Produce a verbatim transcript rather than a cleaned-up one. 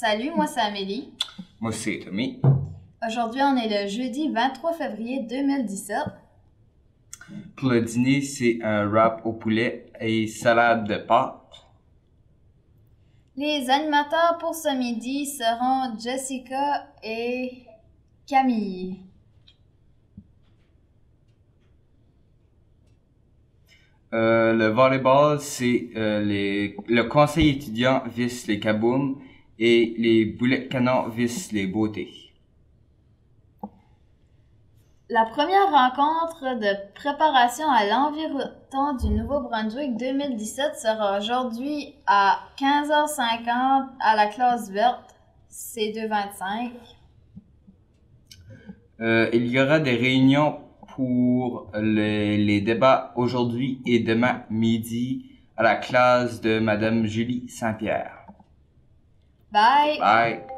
Salut, moi c'est Amélie. Moi, c'est Tommy. Aujourd'hui, on est le jeudi vingt-trois février deux mille dix-sept. Pour le dîner, c'est un wrap au poulet et salade de pâtes. Les animateurs pour ce midi seront Jessica et Camille. Euh, le volleyball, c'est euh, les, le conseil étudiant vise les kaboom et les boulets de canon visent les beautés. La première rencontre de préparation à l'Environnement du Nouveau-Brunswick deux mille dix-sept sera aujourd'hui à quinze heures cinquante à la classe verte, C deux vingt-cinq. Euh, il y aura des réunions pour les, les débats aujourd'hui et demain midi à la classe de Madame Julie Saint-Pierre. Bye! Bye!